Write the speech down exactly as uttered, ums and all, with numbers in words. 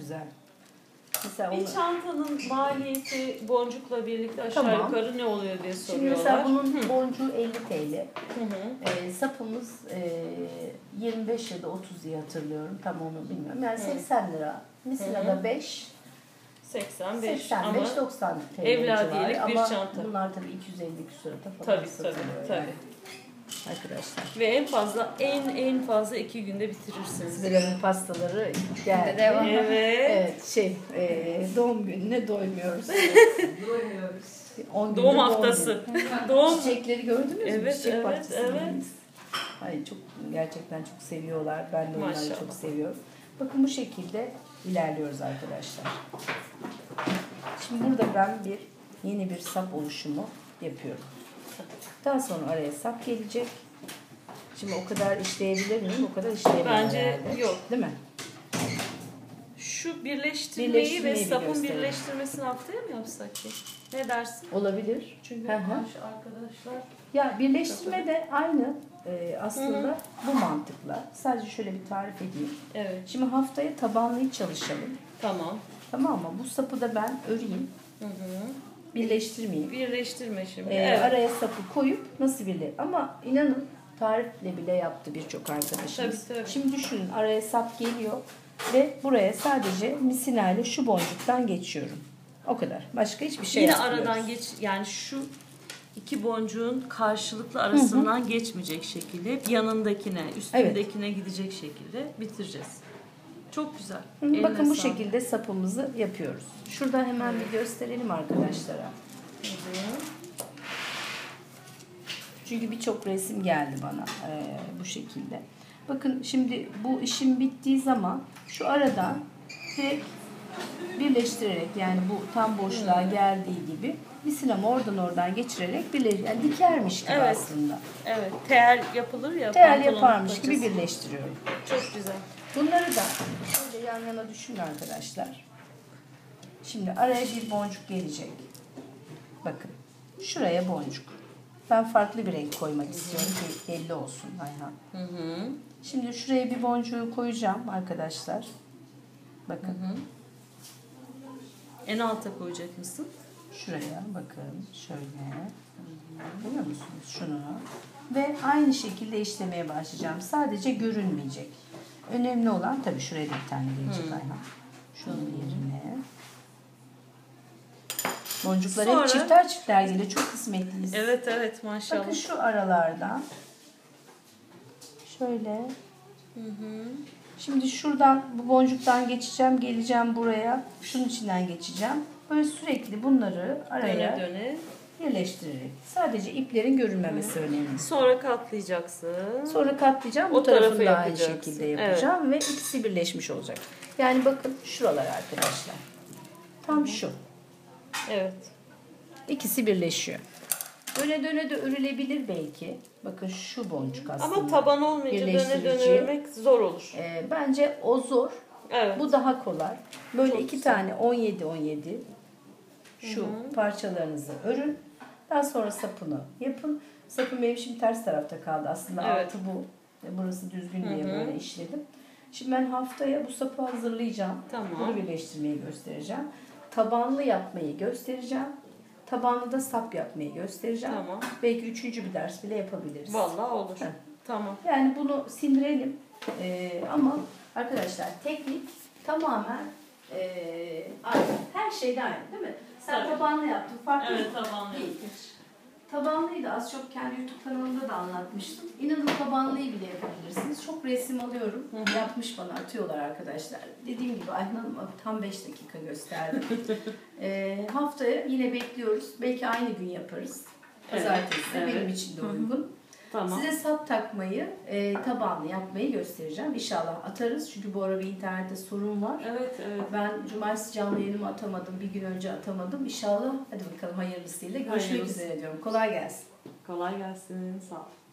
güzel. Mesela Bir onu... çantanın maliyeti boncukla birlikte aşağı Tamam. yukarı ne oluyor diye soruyorlar. Şimdi mesela bunun Hı. boncuğu elli TL. Hı hı. E, sapımız e, yirmi beş ya da otuz diye hatırlıyorum. Tam onu bilmiyorum. Yani Hı. seksen lira. Misina'da beş. seksen beş, seksen beş doksan T L evladiyelik civarı. bir Ama çanta. bunlar tabii iki yüz elli küsurata falan Tabii satılıyor tabii yani. tabii. Arkadaşlar. Ve en fazla en en fazla iki günde bitirirsiniz. Sizlerin pastaları geldi. Devam. Evet. Evet şey e, doğum gününe doymuyoruz. Doymuyoruz. on Doğum günde haftası. günü. Doğum. Çiçekleri gördünüz mü? Evet, Çiçek evet, bahçesindeyiz. evet. Ay çok gerçekten çok seviyorlar. Ben de onları Maşallah. çok seviyorum. Bakın bu şekilde ilerliyoruz arkadaşlar. Şimdi burada ben bir yeni bir sap oluşumu yapıyorum. Daha sonra araya sap gelecek. Şimdi o kadar işleyebilir miyim? O kadar işleyemem Bence herhalde. yok. Değil mi? Şu birleştirmeyi, Birleştirmeyi ve bir sapın gösterelim. birleştirmesini haftaya mı yapsak ki? Ne dersin? Olabilir. Çünkü Hı hı. arkadaşlar Ya birleştirme de aynı e, aslında hı hı. bu mantıkla. Sadece şöyle bir tarif edeyim. evet. Şimdi haftaya tabanlıyı çalışalım. Tamam. Tamam mı? Bu sapı da ben öreyim. Hı hı. Birleştirmeyeyim. Birleştirme şimdi. Ee, evet. Araya sapı koyup nasıl birle? Ama inanın tarifle bile yaptı birçok arkadaşımız. Tabii, tabii. Şimdi düşünün araya sap geliyor ve buraya sadece misinayla şu boncuktan geçiyorum. O kadar. Başka hiçbir şey Yine yapmıyoruz. aradan geç, yani şu iki boncuğun karşılıklı arasından hı hı. geçmeyecek şekilde yanındakine, üstündekine evet. gidecek şekilde bitireceğiz. Çok güzel. Hı, bakın bu sağlık. Şekilde sapımızı yapıyoruz. Şurada hemen evet. bir gösterelim arkadaşlara. Hı hı. Çünkü birçok resim geldi bana e, bu şekilde. Bakın şimdi bu işim bittiği zaman şu aradan direkt birleştirerek yani bu tam boşluğa hmm. geldiği gibi misinamı oradan oradan geçirerek birleş, yani dikermiş gibi evet. aslında. Evet. Tel yapılır ya. Tel yaparmış parçası. Gibi birleştiriyorum. Çok güzel. Bunları da şöyle yan yana düşünün arkadaşlar. Şimdi araya bir boncuk gelecek. Bakın. Şuraya boncuk. Ben farklı bir renk koymak istiyorum ki belli olsun Ayhan. Hı hı. Şimdi şuraya bir boncuğu koyacağım arkadaşlar. Bakın. Hı hı. En alta koyacak mısın? Şuraya bakın. Şöyle. Görüyor musunuz? Şunu. Ve aynı şekilde işlemeye başlayacağım. Sadece görünmeyecek. Önemli olan tabii şuraya da bir tane gelecek hmm. Ayhan. Şunun yerine. Boncuklar Sonra, hep çifter çifter geliyor. Çok kısmetliyiz. Evet evet maşallah. Bakın şu aralardan. Şöyle. Hı hı. Şimdi şuradan bu boncuktan geçeceğim. Geleceğim buraya. Şunun içinden geçeceğim. Böyle sürekli bunları araya döne döne birleştirerek. Sadece iplerin görünmemesi hı. önemli. Sonra katlayacaksın. Sonra katlayacağım. O bu tarafını da aynı yapacaksın. şekilde yapacağım. Evet. Ve ikisi birleşmiş olacak. Yani bakın şuralar arkadaşlar. Tam hı. şu. Evet. İkisi birleşiyor. Döne döne de örülebilir belki. Bakın şu boncuk aslında. Ama taban olmayınca döne döne örmek zor olur. E, bence o zor. Evet. Bu daha kolay. Böyle Çok iki güzel. tane on yedi on yedi şu Hı-hı. parçalarınızı örün. Daha sonra sapını yapın. Sapın benim şimdi ters tarafta kaldı. Aslında evet. altı bu. Burası düzgün diye Hı-hı. böyle işledim. Şimdi ben haftaya bu sapı hazırlayacağım. Tamam. Bunu birleştirmeyi göstereceğim. Tabanlı yapmayı göstereceğim. Tabanlı da sap yapmayı göstereceğim. Tamam. Belki üçüncü bir ders bile yapabiliriz. Vallahi olur. Heh. Tamam. Yani bunu sindirelim. Ee, ama arkadaşlar teknik tamamen e, aynı. Her şeyde aynı değil mi? Sen Tabii. tabanlı yaptın. Farklı evet tabanlı yaptım. Tabanlıyı da az çok kendi YouTube kanalımda da anlatmıştım. İnanın tabanlıyı bile yapabilirsiniz. Çok resim alıyorum. Hı-hı. Yapmış bana atıyorlar arkadaşlar. Dediğim gibi Ayhan Hanım tam beş dakika gösterdi. e, haftaya yine bekliyoruz. Belki aynı gün yaparız. Pazartesi evet. benim için de uygun. Hı-hı. Tamam. Size sap takmayı, e, tabanlı yapmayı göstereceğim. İnşallah atarız. Çünkü bu ara bir internette sorun var. Evet, evet. Ben cumartesi canlı yayınımı atamadım. Bir gün önce atamadım. İnşallah hadi bakalım hayırlısıyla. Görüşmek Hayırlısı. üzere diyorum. Kolay gelsin. Kolay gelsin. Sağ ol.